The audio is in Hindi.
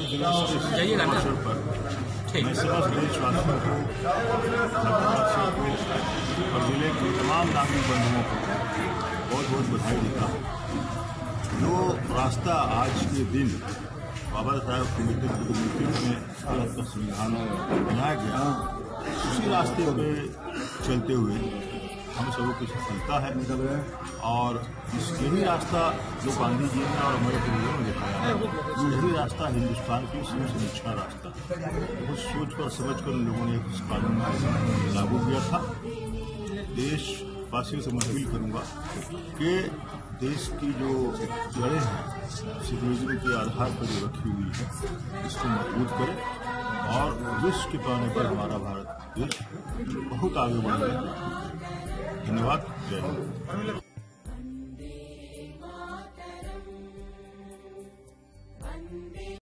अवसर पर मैं समस्त देशवासियों को और जिले के तमाम नागरिक बंधुओं को बहुत बहुत बधाई देता हूँ। जो रास्ता आज के दिन बाबा साहब अम्बेडकर के नेतृत्व में भारत का संविधान बनाया गया, उसी रास्ते पे चलते हुए हम सबों की सफलता है। और यही रास्ता जो गांधी जी ने और हमारे पूर्वजों ने दिखाया है, यही रास्ता हिंदुस्तान की सबसे अच्छा रास्ता है। बहुत सोच कर समझ कर लोगों ने इस कानून को लागू किया था। देशवासियों से मैं अपील करूंगा कि देश की जो जड़ें हैं सिविलिज्म के आधार पर जो रखी हुई है, इसको मजबूत करें और विश्व के पैमाने पर हमारा भारत देश बहुत आगे बढ़ गया। धन्यवाद। जय हिंद।